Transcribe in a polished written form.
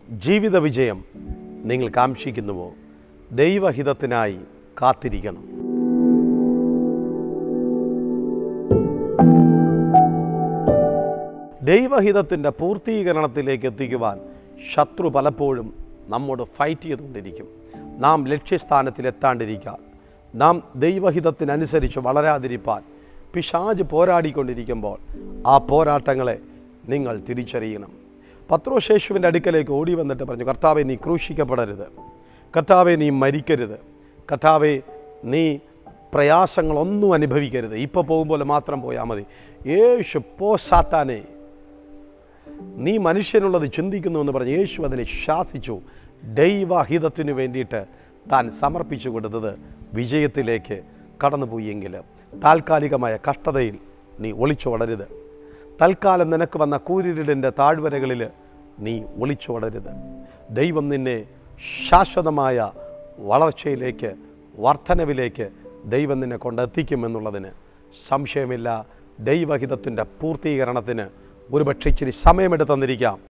ജീവിത വിജയം നിങ്ങൾ കാംക്ഷിക്കുന്നുവോ? ദൈവഹിതത്തിനായി കാത്തിരിക്കണം. ദൈവഹിതത്തിൻ്റെ പൂർത്തീകരണത്തിലേക്ക് എത്തിക്കുവാൻ ശത്രു പലപ്പോഴും നമ്മോട് ഫൈറ്റ് ചെയ്തുകൊണ്ടിരിക്കും. നാം ലക്ഷ്യസ്ഥാനത്തിലെത്താണ്ടിരിക്കാൻ, നാം ദൈവഹിതത്തിനനുസരിച്ച് വളരാതിരിപ്പാൻ പിശാച് പോരാടിക്കൊണ്ടിരിക്കുമ്പോൾ ആ പോരാട്ടങ്ങളെ നിങ്ങൾ തിരിച്ചറിയണം. പത്രോസ് യേശുവിൻ്റെ അടുക്കലേക്ക് ഓടി വന്നിട്ട് പറഞ്ഞു, കർത്താവേ, നീ ക്രൂശിക്കപ്പെടരുത്. കർത്താവേ, നീ മരിക്കരുത്. കർത്താവേ, നീ പ്രയാസങ്ങളൊന്നും അനുഭവിക്കരുത്. ഇപ്പോൾ പോകുമ്പോൾ മാത്രം പോയാൽ മതി. യേശു, പോ സാത്താനെ, നീ മനുഷ്യനുള്ളത് ചിന്തിക്കുന്നു എന്ന് പറഞ്ഞ് യേശു അതിനെ ശാസിച്ചു. ദൈവഹിതത്തിനു വേണ്ടിയിട്ട് താൻ സമർപ്പിച്ചു കൊടുത്തത് വിജയത്തിലേക്ക് കടന്നുപോയെങ്കിൽ താൽക്കാലികമായ കഷ്ടതയിൽ നീ ഒളിച്ചോടരുത്. തൽക്കാലം നിനക്ക് വന്ന കൂരിരുടിൻ്റെ താഴ്വരകളിൽ നീ ഒളിച്ചോടരുത്. ദൈവം നിന്നെ ശാശ്വതമായ വളർച്ചയിലേക്ക്, വർധനവിലേക്ക് ദൈവം നിന്നെ കൊണ്ടെത്തിക്കുമെന്നുള്ളതിന് സംശയമില്ല. ദൈവഹിതത്തിൻ്റെ പൂർത്തീകരണത്തിന് ഒരുപക്ഷെ ഇച്ചിരി സമയമെടുത്തെന്നിരിക്കാം.